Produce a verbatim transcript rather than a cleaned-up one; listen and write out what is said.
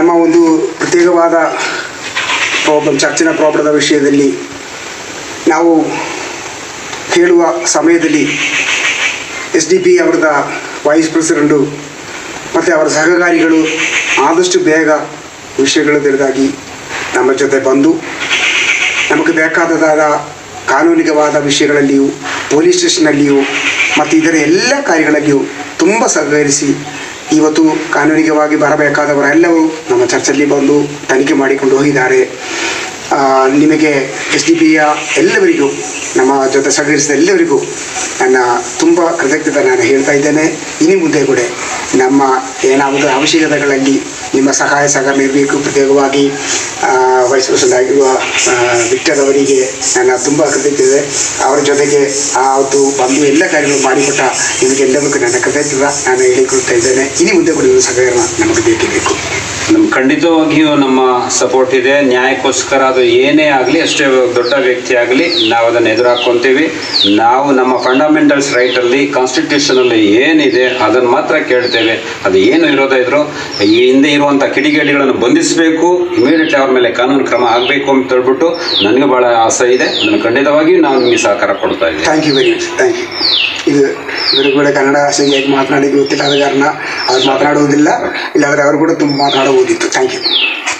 ನಮ್ಮ ಒಂದು ಪ್ರತ್ಯೇಕವಾದ ಪ್ರಾಬ್ಲಮ್ ಚರ್ಚಿನ ಪ್ರಾಬ್ಲಮ್ದ ವಿಷಯದಲ್ಲಿ ನಾವು ಕೇಳುವ ಸಮಯದಲ್ಲಿ ಎಸ್ ಡಿ ಪಿ ಅವರದ ವೈಸ್ ಪ್ರೆಸಿಡೆಂಟು ಮತ್ತು ಅವರ ಸಹಕಾರಿಗಳು ಆದಷ್ಟು ಬೇಗ ವಿಷಯಗಳು ತಿಳಿದಾಗಿ ನಮ್ಮ ಜೊತೆ ಬಂದು ನಮಗೆ ಬೇಕಾದದಾದ ಕಾನೂನಿಕವಾದ ವಿಷಯಗಳಲ್ಲಿಯೂ ಪೊಲೀಸ್ ಸ್ಟೇಷನ್ನಲ್ಲಿಯೂ ಮತ್ತು ಇದರ ಎಲ್ಲ ಕಾರ್ಯಗಳಲ್ಲಿಯೂ ತುಂಬ ಸಹಕರಿಸಿ ಇವತ್ತು ಕಾನೂನಿಕವಾಗಿ ಬರಬೇಕಾದವರೆಲ್ಲವೂ ನಮ್ಮ ಚರ್ಚಲ್ಲಿ ಬಂದು ತನಿಖೆ ಮಾಡಿಕೊಂಡು ಹೋಗಿದ್ದಾರೆ. ನಿಮಗೆ ಎಸ್ ಡಿ ಪಿಯ ಎಲ್ಲವರಿಗೂ ನಮ್ಮ ಜೊತೆ ಸಹಕರಿಸಿದ ಎಲ್ಲರಿಗೂ ನನ್ನ ತುಂಬ ಕೃತಜ್ಞತೆ ನಾನು ಹೇಳ್ತಾ ಇದ್ದೇನೆ. ಇನ್ನು ಮುಂದೆ ಕೂಡ ನಮ್ಮ ಏನಾದರೂ ಅವಶ್ಯಕತೆಗಳಲ್ಲಿ ನಿಮ್ಮ ಸಹಾಯ ಸಹಕಾರ ಇರಬೇಕು. ಪ್ರತ್ಯೇಕವಾಗಿ ವೈಸ್ ಪ್ರೆಸಿಡೆಂಟ್ ಆಗಿರುವ ವಿಕ್ಟರ್ ಅವರಿಗೆ ನನ್ನ ತುಂಬ ಕೃತಜ್ಞತೆ. ಅವರ ಜೊತೆಗೆ ಅವತ್ತು ಬಂದು ಎಲ್ಲ ಕಾರ್ಯಗಳು ಮಾಡಿಕೊಟ್ಟ ನಿಮಗೆಲ್ಲರಿಗೂ ನನ್ನ ಕೃತಜ್ಞತೆ ನಾನು ಹೇಳಿಕೊಳ್ತಾ ಇದ್ದೇನೆ. ಇನ್ನು ಮುಂದೆ ಕೂಡ ನಿಮ್ಮ ಸಹಕಾರ ನಮಗೆ ಬೇಕೇ ಬೇಕು. ನಮ್ಮ ಖಂಡಿತವಾಗಿಯೂ ನಮ್ಮ ಸಪೋರ್ಟ್ ಇದೆ. ನ್ಯಾಯಕ್ಕೋಸ್ಕರ ಅದು ಏನೇ ಆಗಲಿ, ಅಷ್ಟೇ ದೊಡ್ಡ ವ್ಯಕ್ತಿ ಆಗಲಿ, ನಾವು ಅದನ್ನು ಎದುರಾಕೊತೀವಿ. ನಾವು ನಮ್ಮ ಫಂಡಮೆಂಟಲ್ಸ್ ರೈಟಲ್ಲಿ ಕಾನ್ಸ್ಟಿಟ್ಯೂಷನಲ್ಲಿ ಏನಿದೆ ಅದನ್ನು ಮಾತ್ರ ಕೇಳ್ತೇವೆ. ಅದು ಏನು ಇರೋದೇ ಇದ್ರು ಈ ಹಿಂದೆ ಇರುವಂಥ ಕಿಡಿಗೇಡಿಗಳನ್ನು ಬಂಧಿಸಬೇಕು, ಇಮಿಡಿಯೇಟ್ಲಿ ಅವ್ರ ಮೇಲೆ ಕಾನೂನು ಕ್ರಮ ಆಗಬೇಕು ಅಂತ ಹೇಳ್ಬಿಟ್ಟು ನನಗೆ ಭಾಳ ಆಸೆ ಇದೆ. ಅದನ್ನು ಖಂಡಿತವಾಗಿಯೂ ನಾವು ನಿಮಗೆ ಸಹಕಾರ ಕೊಡ್ತಾ ಇದ್ದೀವಿ. Thank you very much. Thank you. ಇದು ಇವರು ಕೂಡ ಕನ್ನಡ ಸರಿಯಾಗಿ ಮಾತನಾಡಿದ್ದು ಗೊತ್ತಿಲ್ಲ, ಆದ ಕಾರಣ ಅವ್ರು ಮಾತನಾಡುವುದಿಲ್ಲ, ಇಲ್ಲಾಂದರೆ ಅವರು ಕೂಡ ತುಂಬ ಮಾತನಾಡುವುದಿತ್ತು. Thank you.